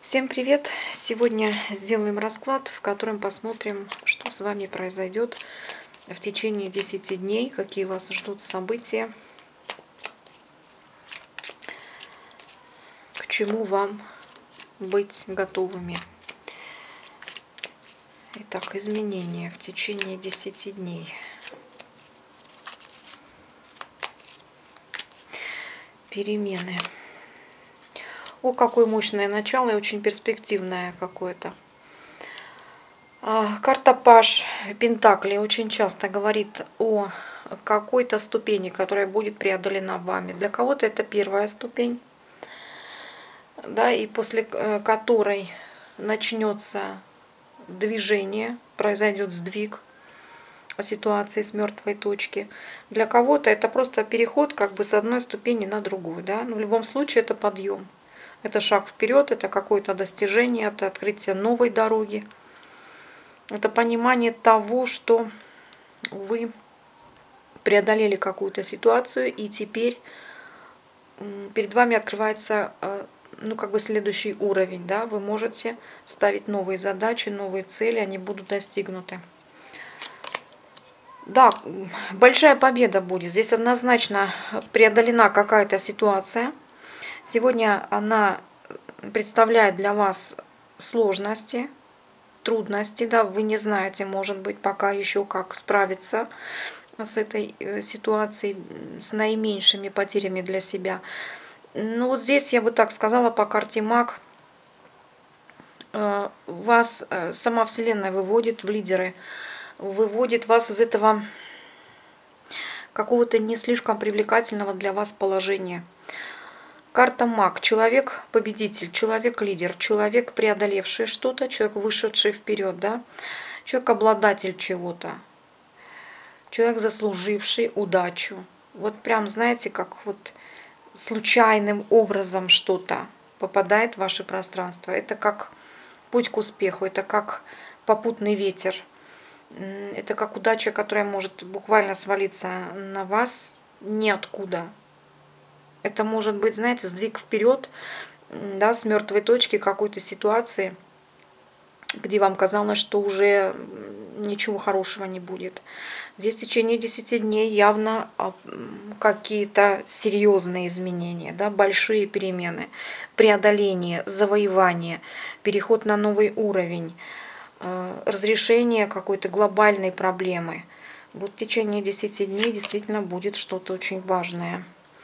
Всем привет! Сегодня сделаем расклад, в котором посмотрим, что с вами произойдет в течение 10 дней, какие вас ждут события, к чему вам быть готовыми. Итак, изменения в течение 10 дней. Перемены. О, какое мощное начало и очень перспективное какое-то. Карта Паж Пентаклей очень часто говорит о какой-то ступени, которая будет преодолена вами. Для кого-то это первая ступень, да, и после которой начнется движение, произойдет сдвиг ситуации с мертвой точки. Для кого-то это просто переход как бы с одной ступени на другую, да, но в любом случае это подъем. Это шаг вперед, это какое-то достижение, это открытие новой дороги. Это понимание того, что вы преодолели какую-то ситуацию, и теперь перед вами открывается как бы следующий уровень. Да? Вы можете ставить новые задачи, новые цели, они будут достигнуты. Да, большая победа будет. Здесь однозначно преодолена какая-то ситуация. Сегодня она представляет для вас сложности, трудности, да, вы не знаете, может быть, пока еще как справиться с этой ситуацией, с наименьшими потерями для себя. Но вот здесь я бы так сказала по карте Маг, вас сама Вселенная выводит в лидеры, выводит вас из этого какого-то не слишком привлекательного для вас положения. Карта Маг. Человек-победитель, человек-лидер, человек, преодолевший что-то, человек, вышедший вперед, да? Человек, обладатель чего-то, человек, заслуживший удачу. Вот прям, знаете, как вот случайным образом что-то попадает в ваше пространство. Это как путь к успеху, это как попутный ветер. Это как удача, которая может буквально свалиться на вас ниоткуда. Это может быть, знаете, сдвиг вперед, да, с мертвой точки какой-то ситуации, где вам казалось, что уже ничего хорошего не будет. Здесь в течение 10 дней явно какие-то серьезные изменения, да, большие перемены, преодоление, завоевание, переход на новый уровень, разрешение какой-то глобальной проблемы. Вот в течение 10 дней действительно будет что-то очень важное.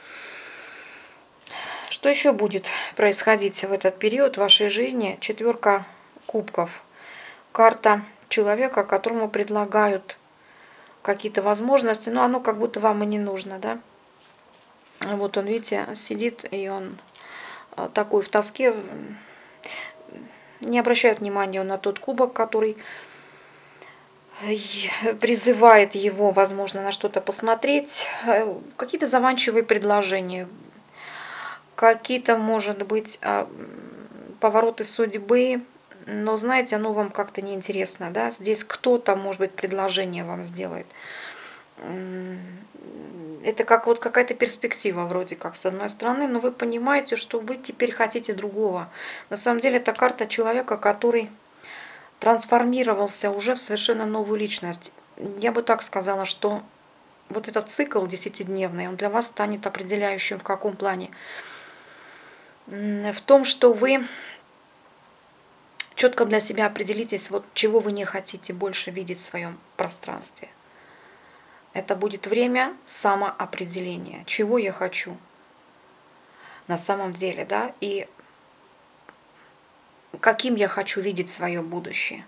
Что еще будет происходить в этот период в вашей жизни? 4 кубков. Карта человека, которому предлагают какие-то возможности, но оно как будто вам и не нужно, да? Вот он, видите, сидит, и он такой в тоске, не обращает внимания на тот кубок, который призывает его, возможно, на что-то посмотреть. Какие-то заманчивые предложения, какие-то, может быть, повороты судьбы, но, знаете, оно вам как-то неинтересно, да? Здесь кто-то, может быть, предложение вам сделает. Это как вот какая-то перспектива вроде как с одной стороны, но вы понимаете, что вы теперь хотите другого. На самом деле это карта человека, который трансформировался уже в совершенно новую личность. Я бы так сказала, что вот этот цикл 10-дневный, он для вас станет определяющим в каком плане? В том, что вы четко для себя определитесь, вот чего вы не хотите больше видеть в своем пространстве. Это будет время самоопределения. Чего я хочу на самом деле, да? И каким я хочу видеть свое будущее.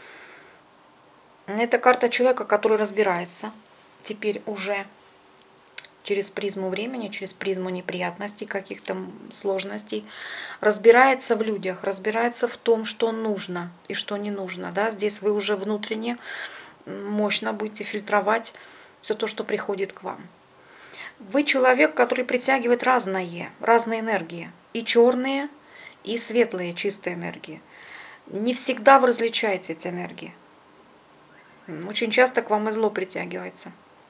Это карта человека, который разбирается теперь уже через призму времени, через призму неприятностей, каких-то сложностей, разбирается в людях, разбирается в том, что нужно и что не нужно. Да? Здесь вы уже внутренне мощно будете фильтровать все то, что приходит к вам. Вы человек, который притягивает разные энергии, и черные, и светлые, чистые энергии. Не всегда вы различаете эти энергии. Очень часто к вам и зло притягивается.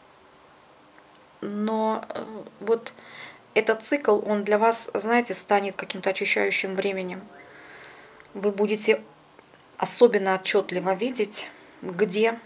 Но вот этот цикл, он для вас, знаете, станет каким-то очищающим временем. Вы будете особенно отчетливо видеть, где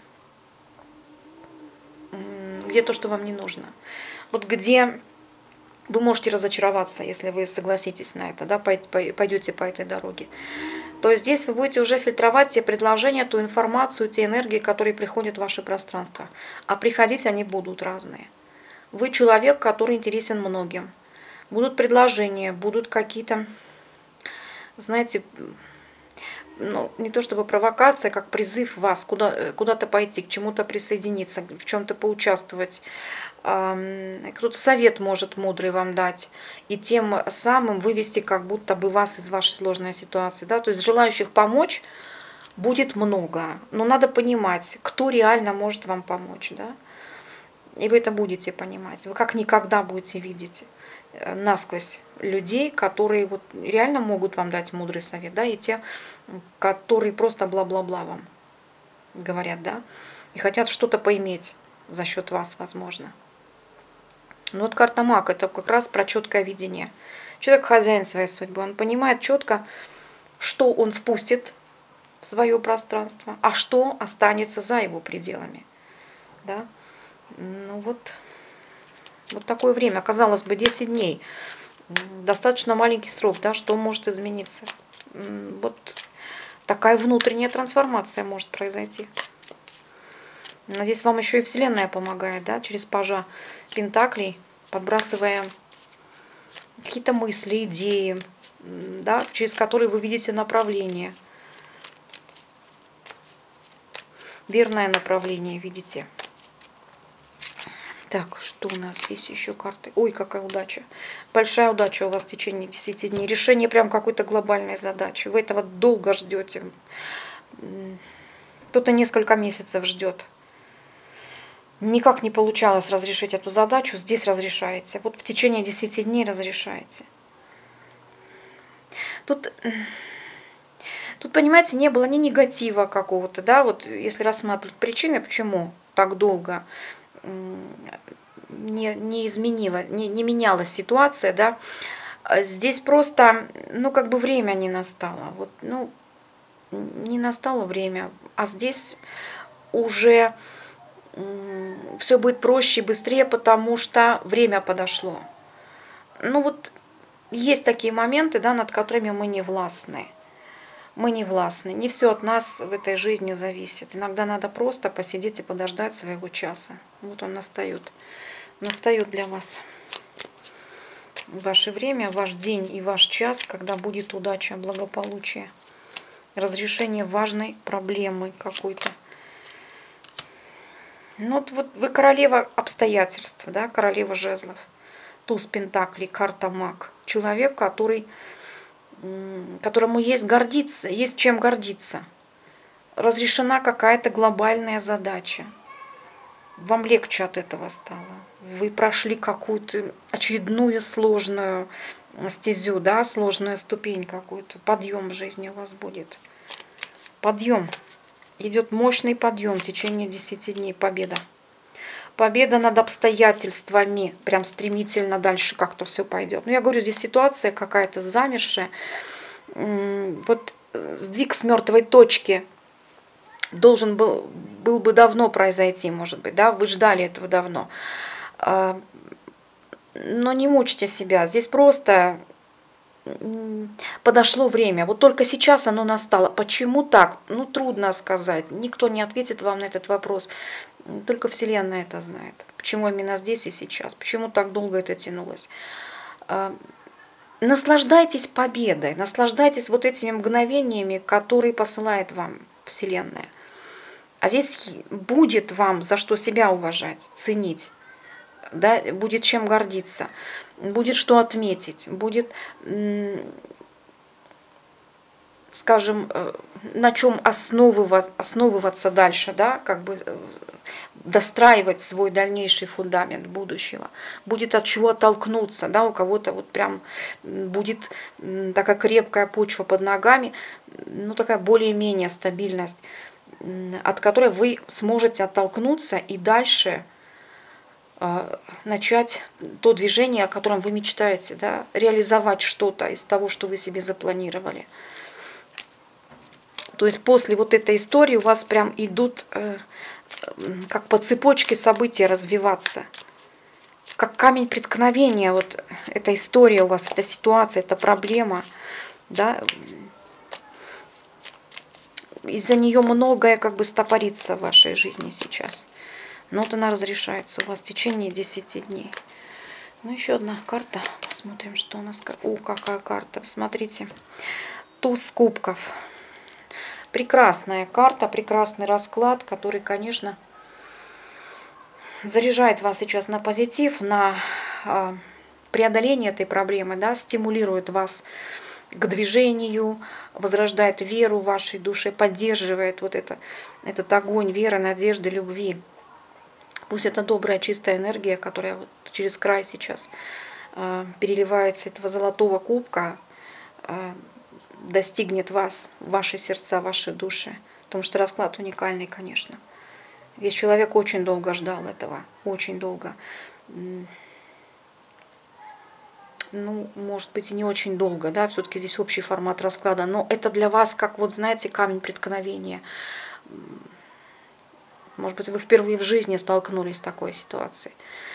то, что вам не нужно. Вот где вы можете разочароваться, если вы согласитесь на это, да, пойдете по этой дороге. То есть здесь вы будете уже фильтровать те предложения, ту информацию, те энергии, которые приходят в ваше пространство. А приходить они будут разные. Вы человек, который интересен многим. Будут предложения, будут какие-то, знаете, ну, не то чтобы провокация, как призыв вас куда-то пойти, к чему-то присоединиться, в чем-то поучаствовать. Кто-то совет может мудрый вам дать и тем самым вывести как будто бы вас из вашей сложной ситуации. Да? То есть желающих помочь будет много, но надо понимать, кто реально может вам помочь. Да? И вы это будете понимать. Вы как никогда будете видеть насквозь людей, которые вот реально могут вам дать мудрый совет, да, и те, которые просто бла-бла-бла вам говорят, да, и хотят что-то поиметь за счет вас, возможно. Ну вот карта Маг — это как раз про четкое видение. Человек хозяин своей судьбы, он понимает четко, что он впустит в свое пространство, а что останется за его пределами, да. Ну вот такое время, казалось бы, 10 дней. Достаточно маленький срок, да, что может измениться. Вот такая внутренняя трансформация может произойти. Но здесь вам еще и Вселенная помогает, да, через пажа Пентаклей, подбрасывая какие-то мысли, идеи, да, через которые вы видите направление. Верное направление видите. Так, что у нас здесь еще карты? Ой, какая удача. Большая удача у вас в течение 10 дней. Решение прям какой-то глобальной задачи. Вы этого долго ждете. Кто-то несколько месяцев ждет. Никак не получалось разрешить эту задачу. Здесь разрешаете. Вот в течение 10 дней разрешаете. Тут, понимаете, не было ни негатива какого-то, да, вот если рассматривать причины, почему так долго не изменила, не менялась ситуация, да, здесь просто, ну, как бы время не настало, вот, ну, не настало время, а здесь уже все будет проще и быстрее, потому что время подошло. Ну, вот есть такие моменты, да, над которыми мы не властны. Мы не властны. Не все от нас в этой жизни зависит. Иногда надо просто посидеть и подождать своего часа. Вот он настает. Настает для вас ваше время, ваш день и ваш час, когда будет удача, благополучие, разрешение важной проблемы какой-то. Ну вот вы королева обстоятельств, да, королева жезлов, туз пентаклей, карта Маг. Человек, которому есть гордиться, есть чем гордиться. Разрешена какая-то глобальная задача. Вам легче от этого стало. Вы прошли какую-то очередную сложную стезю, да, сложную ступень какую-то. Подъем в жизни у вас будет. Подъем. Идет мощный подъем в течение 10 дней. Победа. Победа над обстоятельствами. Прям стремительно дальше как-то все пойдет. Ну, я говорю, здесь ситуация какая-то замершая. Вот сдвиг с мертвой точки должен был бы давно произойти, может быть, да, вы ждали этого давно. Но не мучьте себя. Здесь просто подошло время. Вот только сейчас оно настало. Почему так? Ну, трудно сказать. Никто не ответит вам на этот вопрос. Только Вселенная это знает. Почему именно здесь и сейчас? Почему так долго это тянулось? Наслаждайтесь победой. Наслаждайтесь вот этими мгновениями, которые посылает вам Вселенная. А здесь будет вам за что себя уважать, ценить. Да, будет чем гордиться, будет что отметить, будет, скажем, на чем основываться дальше, да, как бы достраивать свой дальнейший фундамент будущего, будет от чего оттолкнуться, да, у кого-то вот прям будет такая крепкая почва под ногами, ну такая более-менее стабильность, от которой вы сможете оттолкнуться и дальше начать то движение, о котором вы мечтаете, да, реализовать что-то из того, что вы себе запланировали. То есть после вот этой истории у вас прям идут как по цепочке события развиваться. Как камень преткновения, вот эта история у вас, эта ситуация, эта проблема, да, из-за нее многое как бы стопорится в вашей жизни сейчас. Но вот она разрешается у вас в течение 10 дней. Ну, еще одна карта. Посмотрим, что у нас. О, какая карта. Смотрите. Туз кубков. Прекрасная карта, прекрасный расклад, который, конечно, заряжает вас сейчас на позитив, на преодоление этой проблемы, да, стимулирует вас к движению, возрождает веру в вашей душе, поддерживает вот этот огонь веры, надежды, любви. Пусть это добрая, чистая энергия, которая вот через край сейчас переливается этого золотого кубка, достигнет вас, ваши сердца, ваши души. Потому что расклад уникальный, конечно. Здесь человек очень долго ждал этого, очень долго. Ну, может быть, и не очень долго, да, все-таки здесь общий формат расклада, но это для вас, как вот, знаете, камень преткновения. Может быть, вы впервые в жизни столкнулись с такой ситуацией.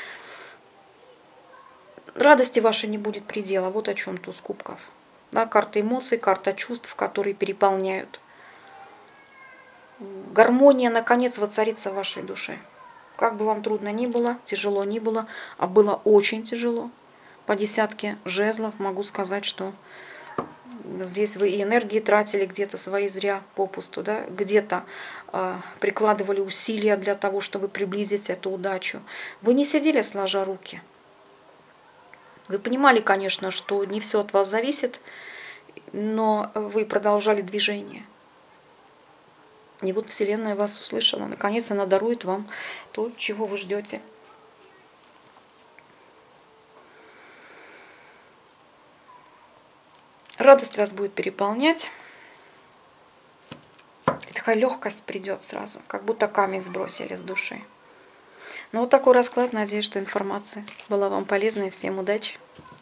Радости вашей не будет предела, вот о чем туз кубков. Да, карта эмоций, карта чувств, которые переполняют. Гармония, наконец, воцарится в вашей душе. Как бы вам трудно ни было, тяжело ни было, а было очень тяжело. По десятке жезлов могу сказать, что здесь вы и энергии тратили где-то свои зря попусту, да? Где-то прикладывали усилия для того, чтобы приблизить эту удачу. Вы не сидели сложа руки. Вы понимали, конечно, что не все от вас зависит, но вы продолжали движение. И вот Вселенная вас услышала. Наконец она дарует вам то, чего вы ждете. Радость вас будет переполнять. И такая легкость придет сразу, как будто камень сбросили с души. Ну вот такой расклад. Надеюсь, что информация была вам полезной. Всем удачи!